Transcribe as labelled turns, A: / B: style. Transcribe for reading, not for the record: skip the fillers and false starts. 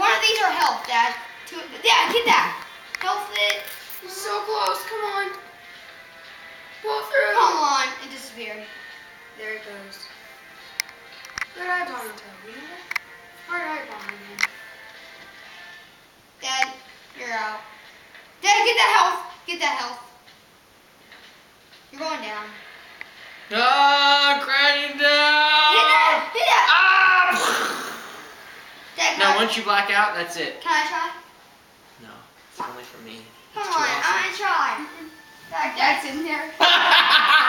A: one of these are health, Dad. Dad, get that. Health it.
B: You're so close. Come on. Pull through.
A: Come on. It disappeared.
B: There it goes. Good eye, Donatello. You know that? Hard eye behind him.
A: Dad, you're out. Dad, get that health. Get that health. You're going down.
C: Ah, crashing down.
A: Hit that. Hit that.
C: Ah!
A: Dad,
C: Now, once you black out, that's it.
A: can I try?
C: No, it's only for me.
A: Come
C: It's
A: on,
C: too awesome.
A: I try. Dad's in there.